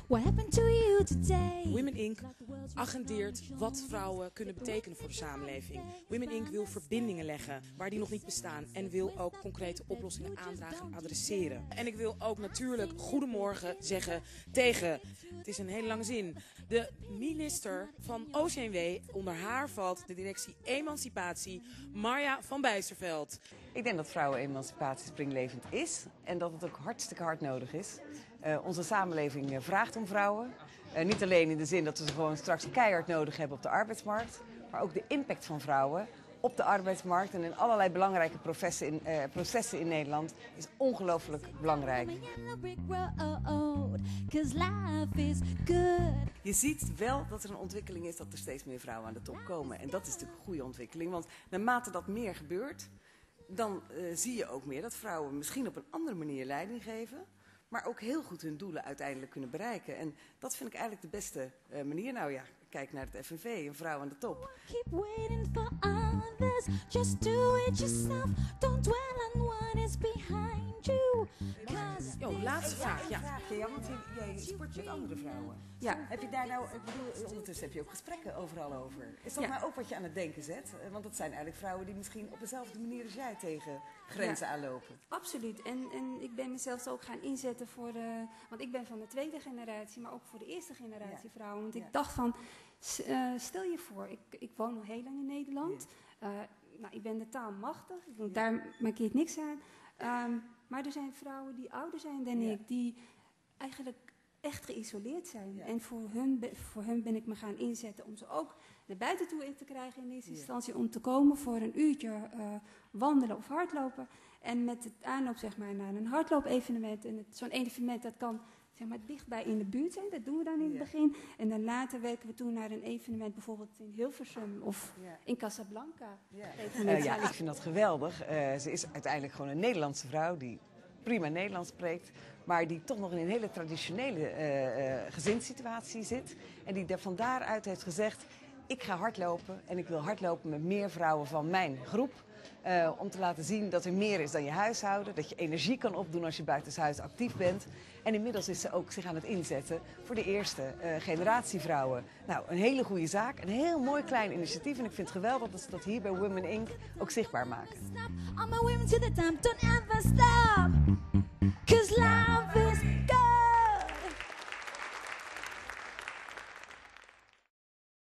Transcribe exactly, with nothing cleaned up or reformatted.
What happened to you today? Women incorporated agendeert wat vrouwen kunnen betekenen voor de samenleving. Women incorporated wil verbindingen leggen waar die nog niet bestaan en wil ook concrete oplossingen aandragen en adresseren. En ik wil ook natuurlijk goedemorgen zeggen tegen, het is een hele lange zin, de minister van O C M W. Onder haar valt de directie Emancipatie, Marja van Bijsterveld. Ik denk dat vrouwenemancipatie springlevend is en dat het ook hartstikke hard nodig is. Uh, onze samenleving uh, vraagt om vrouwen. Uh, niet alleen in de zin dat we ze gewoon straks keihard nodig hebben op de arbeidsmarkt, maar ook de impact van vrouwen op de arbeidsmarkt en in allerlei belangrijke processen in, uh, processen in Nederland is ongelooflijk belangrijk. Je ziet wel dat er een ontwikkeling is dat er steeds meer vrouwen aan de top komen. En dat is natuurlijk een goede ontwikkeling, want naarmate dat meer gebeurt, dan uh, zie je ook meer dat vrouwen misschien op een andere manier leiding geven, maar ook heel goed hun doelen uiteindelijk kunnen bereiken. En dat vind ik eigenlijk de beste uh, manier. Nou ja, kijk naar het F N V, een vrouw aan de top. Keep waiting for others, just do it yourself. Don't dwell on what is behind you. Jo, laatste vraag. Ja. Vraagje, ja, want je, jij sport met andere vrouwen. Ja. Heb je daar nou, ik bedoel, ondertussen heb je ook gesprekken overal over. Is dat Ja. nou ook wat je aan het denken zet? Want dat zijn eigenlijk vrouwen die misschien op dezelfde manier als jij tegen grenzen Ja. aanlopen. Absoluut. En, en ik ben mezelf ook gaan inzetten voor de... Want ik ben van de tweede generatie, maar ook voor de eerste generatie Ja. vrouwen. Want Ja. ik dacht van, s- uh, stel je voor, ik, ik woon al heel lang in Nederland. Uh, nou, ik ben de taal machtig, Ja. daar markeert niks aan. Um, maar er zijn vrouwen die ouder zijn dan Ja. ik, die eigenlijk echt geïsoleerd zijn. Ja. En voor hun, be- voor hun ben ik me gaan inzetten om ze ook naar buiten toe in te krijgen in eerste Ja. instantie. Om te komen voor een uurtje uh, wandelen of hardlopen. En met het aanloop zeg maar, naar een hardloopevenement. En het- zo'n evenement dat kan zeg maar, dichtbij in de buurt zijn. Dat doen we dan in het Ja. begin. En dan later werken we toe naar een evenement bijvoorbeeld in Hilversum of Ja. in Casablanca. Ja. Evenement. Uh, ja, ik vind dat geweldig. Uh, ze is uiteindelijk gewoon een Nederlandse vrouw die prima Nederlands spreekt, maar die toch nog in een hele traditionele uh, uh, gezinssituatie zit. En die er van daaruit heeft gezegd, ik ga hardlopen en ik wil hardlopen met meer vrouwen van mijn groep. Uh, om te laten zien dat er meer is dan je huishouden. Dat je energie kan opdoen als je buitenshuis actief bent. En inmiddels is ze ook zich aan het inzetten voor de eerste uh, generatie vrouwen. Nou, een hele goede zaak. Een heel mooi klein initiatief. En ik vind het geweldig dat ze dat hier bij Women incorporated ook zichtbaar maken. All my women to the time, don't ever stop. Cause love is good.